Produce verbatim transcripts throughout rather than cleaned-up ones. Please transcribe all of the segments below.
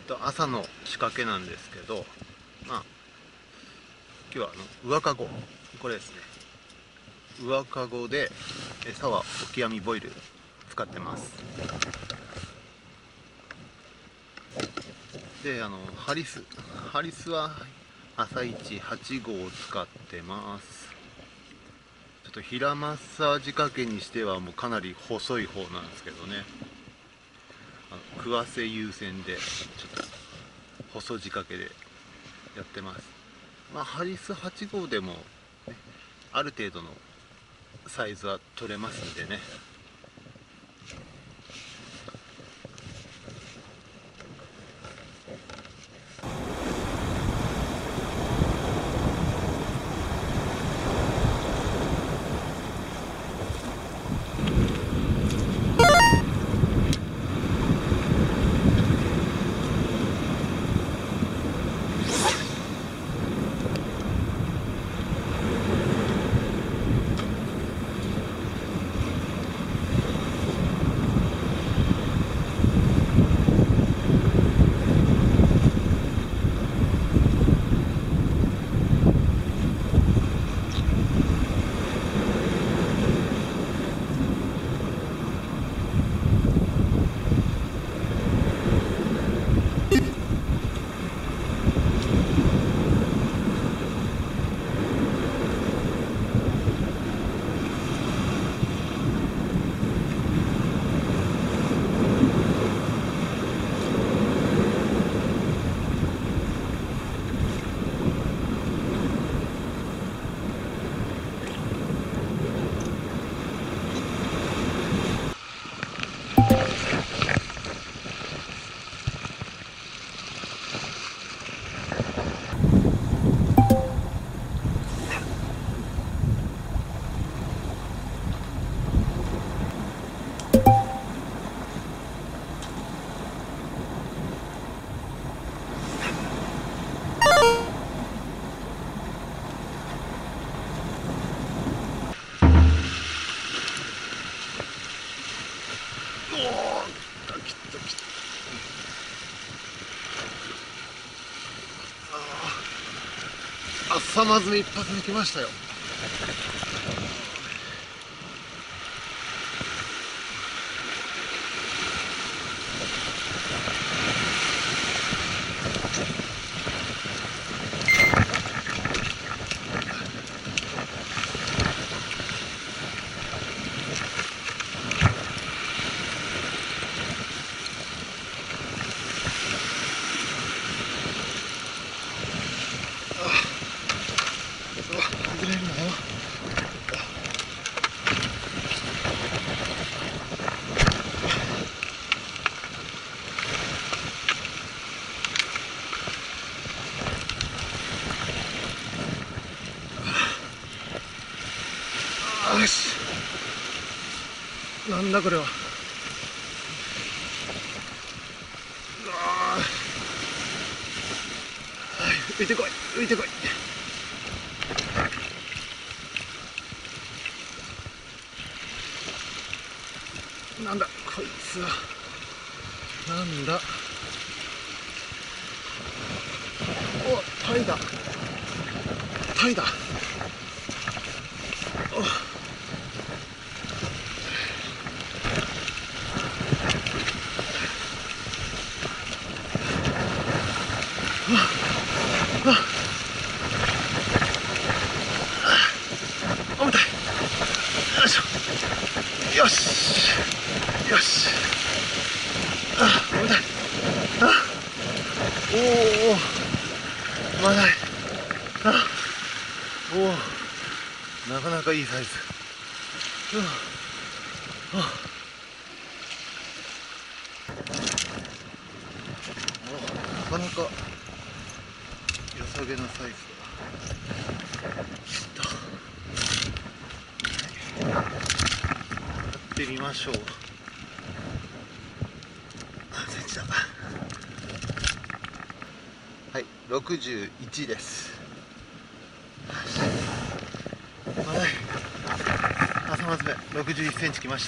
と朝の仕掛けなんですけど、まあ今日はあの上かご、これですね、上かごで餌はオキアミボイル使ってます。で、あのハリスハリスは朝一はちごうを使ってます。ちょっと平マッサージ掛けにしてはもうかなり細い方なんですけどね、あの食わせ優先でちょっと細字掛けでやってます。まあハリスはちごうでも、ね、ある程度のサイズは取れますんでね。朝まずめ一発目きましたよ。よし、なんだこれは。浮いてこい浮いてこい。なんだこいつは。なんだ。お、タイだタイだ。お、重たい。よいしょ。よしよし。あ、重たい。あ、おお、まだい。あ、おお、なかなかいいサイズ。うん、あ、なかなか良さげなサイズだ。やってみましょう。はい、ろくじゅういちです。まだい。朝まずめろくじゅういっセンチきました。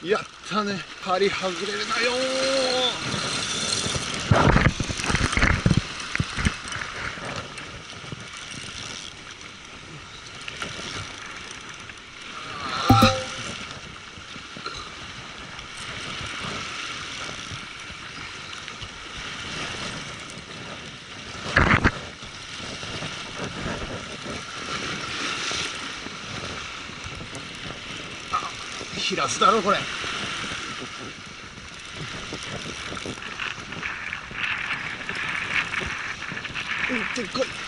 やったね。針外れるなよー。ヒラスだろこれ。でっかい。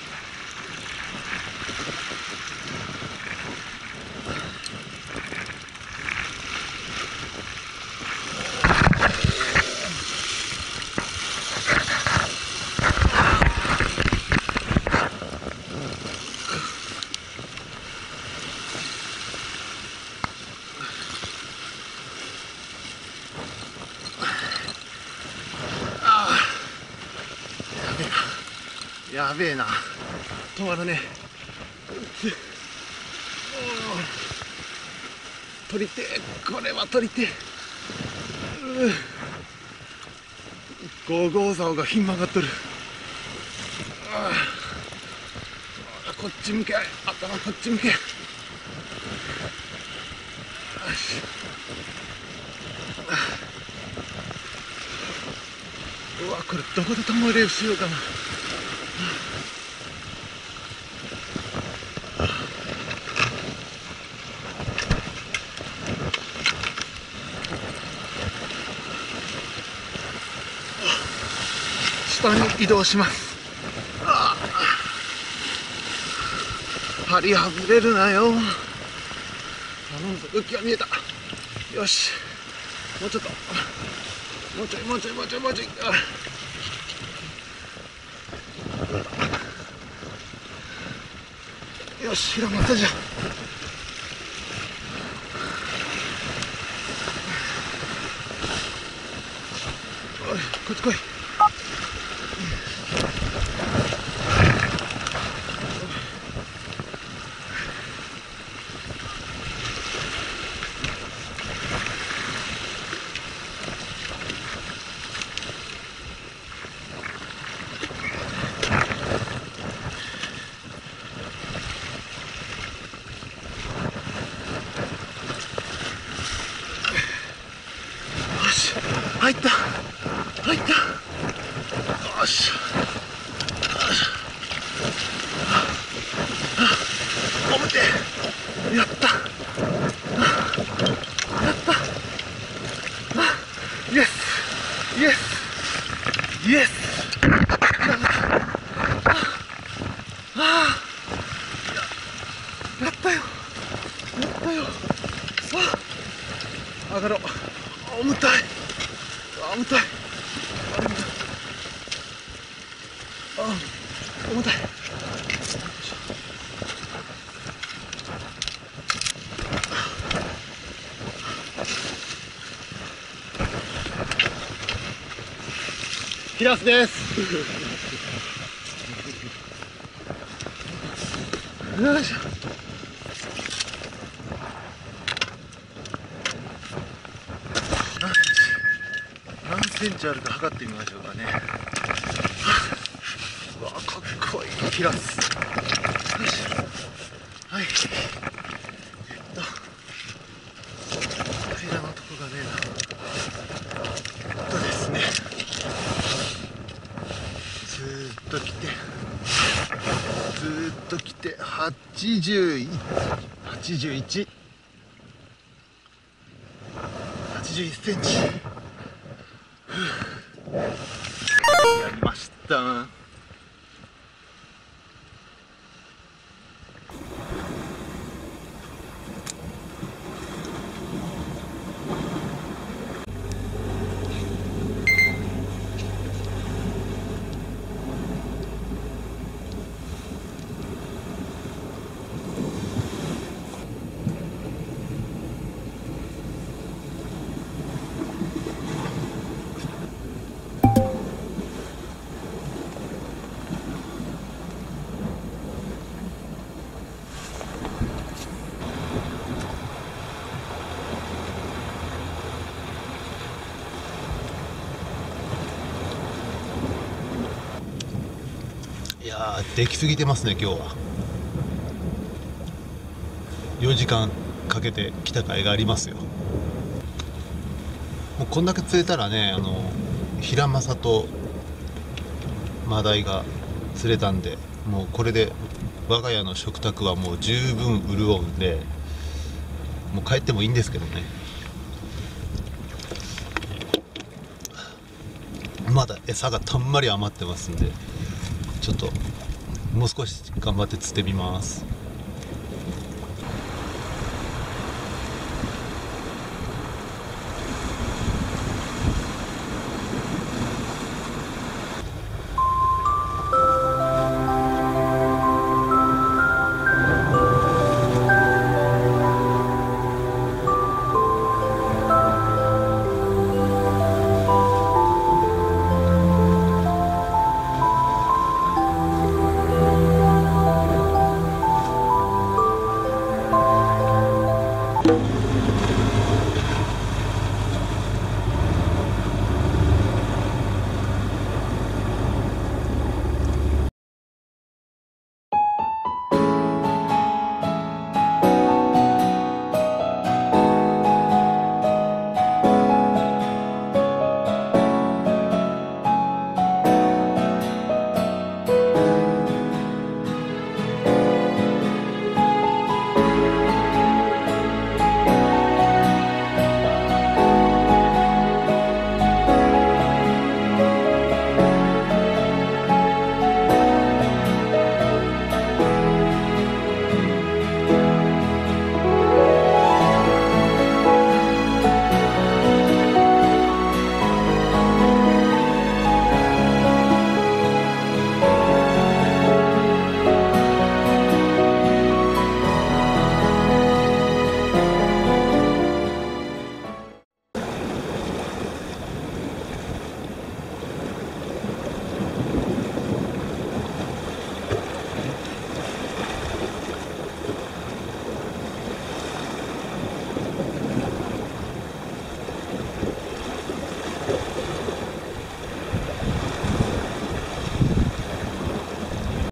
やべえな、止まらねえ。取りてえ、これは取りてえ。ゴーゴー竿がひん曲がっとる。こっち向け、頭こっち向け。よし。うわ、これどこで止まれるしようかな。下に移動します。針外れるなよ。頼むぞ、浮きが見えた。よし、もうちょっと、もうちょいもうちょいもうちょいもうちょい。よし、ひらまったじゃん。おい、こっち来い。入った、入った。よし、おぶて、やった、やった、イエス、イエス、イエス。やったよ、やったよ。あ、上がろう。重たい、重たい、あ、重たい。ヒラスです。よいしょ。何センチあるか測ってみましょうかね。うわ、かっこいいヒラス。よし、はい。えっとこちらのとこがねえな。えっとですね、ずーっと来てずーっと来てはちじゅういち、はちじゅういち、はちじゅういっセンチ。やりました。 やー、できすぎてますね今日は。よじかんかけて来た甲斐がありますよ。もうこんだけ釣れたらね、あのヒラマサとマダイが釣れたんで、もうこれで我が家の食卓はもう十分潤うんで、もう帰ってもいいんですけどね。まだ餌がたんまり余ってますんで、ちょっともう少し頑張って釣ってみます。